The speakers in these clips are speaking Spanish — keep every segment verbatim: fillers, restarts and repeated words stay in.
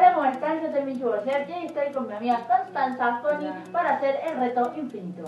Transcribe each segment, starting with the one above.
Hola, ¿cómo están? Yo soy Michu Boyer y estoy con mi amiga Constanza Foni para hacer el reto infinito.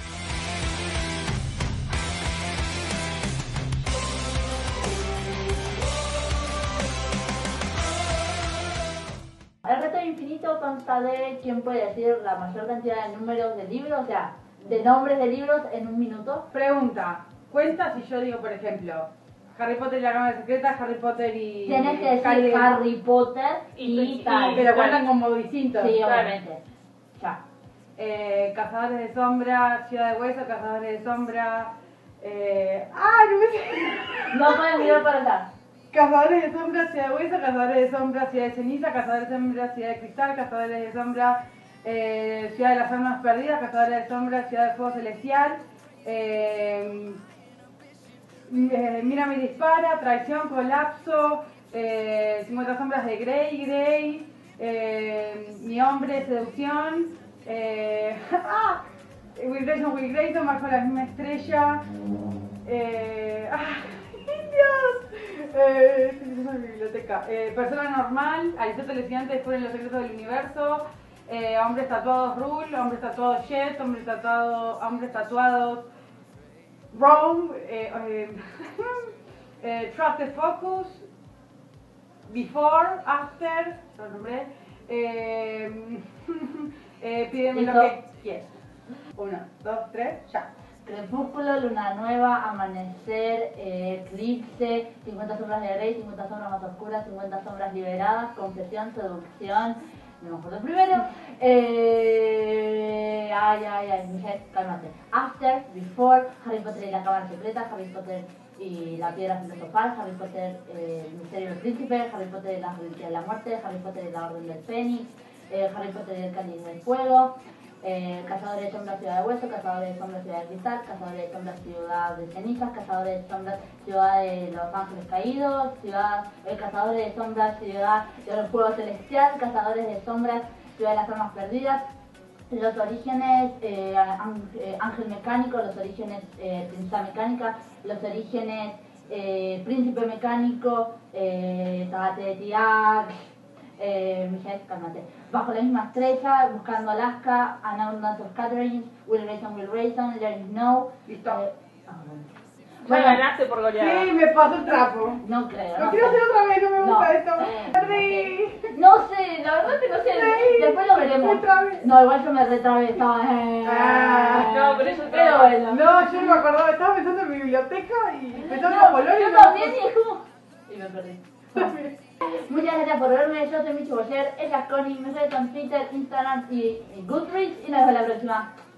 El reto infinito consta de quién puede decir la mayor cantidad de números de libros, o sea, de nombres de libros en un minuto. Pregunta, ¿cuenta si yo digo, por ejemplo, Harry Potter y la Cámara Secreta, Harry Potter y... Tienes que decir Harry, Harry Potter y, y, tal. y pero cuentan como distintos. Sí, claro. obviamente. Ya. Eh, Cazadores de Sombra, Ciudad de Hueso, Cazadores de Sombra... Eh... ¡Ah, no me sé! No pueden mirar para acá. Cazadores de Sombra, Ciudad de Hueso, Cazadores de Sombra, Ciudad de Ceniza, Cazadores de Sombra, Ciudad de Cristal, Cazadores de Sombra, eh, Ciudad de las Almas Perdidas, Cazadores de Sombra, Ciudad de Fuego Celestial, eh, eh, Mira mi dispara, Traición, Colapso, eh, cincuenta sombras de Grey, Grey, eh, Mi hombre, Seducción, eh, ah, Will Grayson, Will Grayson, Bajo la misma estrella, eh, ah, Dios. Eh, estoy en la biblioteca. Eh, persona normal, Aristóteles Gigante descubre los secretos del universo. Eh, hombres tatuados Rule, hombres tatuados Jet, hombres tatuados, hombres tatuados Rome, eh, eh, eh, Trusted Focus, Before, After, lo nombré. Eh, eh, pídeme lo que quieras. Uno, dos, tres, ya. Crepúsculo, luna nueva, amanecer, eh, eclipse, cincuenta sombras de Grey, cincuenta sombras más oscuras, cincuenta sombras liberadas, confesión, seducción, no me acuerdo primero, eh, ay, ay, ay, Michelle, cálmate, After, Before, Harry Potter y la Cámara Secreta, Harry Potter y la Piedra Filosofal, Harry Potter, eh, el Misterio del Príncipe, Harry Potter y la Reliquia de la Muerte, Harry Potter y la Orden del Fénix, eh, Harry Potter y el Cáliz del Fuego, Eh, Cazadores de Sombras, Ciudad de Hueso, Cazadores de Sombras, Ciudad de Cristal, Cazadores de Sombras, Ciudad de Cenizas, Cazadores de Sombras, Ciudad de los Ángeles Caídos, ciudad, eh, Cazadores de Sombras, Ciudad del Fuego Celestial, Cazadores de Sombras, Ciudad de las Almas Perdidas, los orígenes, eh, Ángel Mecánico, los orígenes, eh, Princesa Mecánica, los orígenes, eh, Príncipe Mecánico, eh, Tabate de Tiac, Eh, Michelle, cálmate. Bajo la misma estrella, Buscando Alaska, An Abundance of Catherine, Will Grayson, Will Grayson, Let It Snow. Listo. Eh, ah, bueno. Ya Bueno, ganaste por goleada. Sí, me pasó el trapo. no creo. Lo no quiero sé. hacer otra vez, no me gusta No. esto. Perdí. No sé, la verdad que no sé. Sí. Después lo veremos. Me trabé. No, igual yo me retrabé, estaba. eh, Ah, no, pero eso Pero está- bueno. No, yo no me acordaba, estaba pensando en mi biblioteca y pensando No, en Polonia. yo también y es como. Y me perdí. Muchas gracias por verme, yo soy Michu Boyer, ella es Connie, me soy en Twitter, Instagram y Goodreads y nos vemos la próxima.